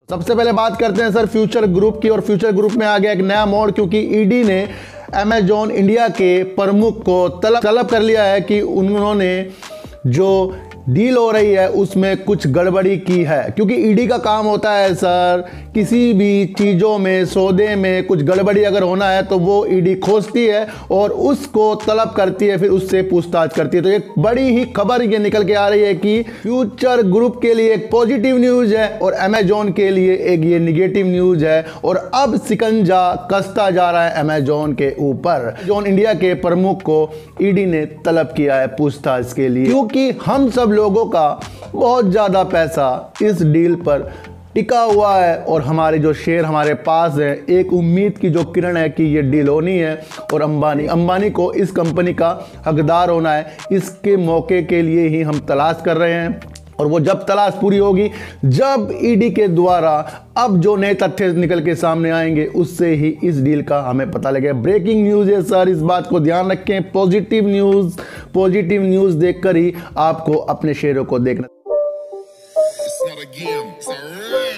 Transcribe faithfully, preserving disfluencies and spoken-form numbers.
सबसे पहले बात करते हैं सर फ्यूचर ग्रुप की, और फ्यूचर ग्रुप में आ गया एक नया मोड़, क्योंकि ईडी ने अमेजॉन इंडिया के प्रमुख को तलब तलब कर लिया है कि उन्होंने जो डील हो रही है उसमें कुछ गड़बड़ी की है। क्योंकि ईडी का काम होता है सर, किसी भी चीज़ों में, सौदे में कुछ गड़बड़ी अगर होना है तो वो ईडी खोजती है और उसको तलब करती है, फिर उससे पूछताछ करती है। तो एक बड़ी ही खबर ये निकल के आ रही है कि फ्यूचर ग्रुप के लिए एक पॉजिटिव न्यूज़ है और अमेजॉन के लिए एक ये निगेटिव न्यूज़ है, और अब शिकंजा कसता जा रहा है अमेजॉन के ऊपर। अमेजॉन इंडिया के प्रमुख को ईडी ने तलब किया है पूछताछ के लिए, क्योंकि हम सब लोगों का बहुत ज़्यादा पैसा इस डील पर टिका हुआ है और हमारे जो शेयर हमारे पास है, एक उम्मीद की जो किरण है कि ये डील होनी है और अंबानी अंबानी को इस कंपनी का हकदार होना है। इसके मौके के लिए ही हम तलाश कर रहे हैं, और वो जब तलाश पूरी होगी, जब ईडी के द्वारा अब जो नए तथ्य निकल के सामने आएंगे, उससे ही इस डील का हमें पता लगेगा। ब्रेकिंग न्यूज़ है सर, इस बात को ध्यान रखें। पॉजिटिव न्यूज़ पॉजिटिव न्यूज़ देखकर ही आपको अपने शेयरों को देखना।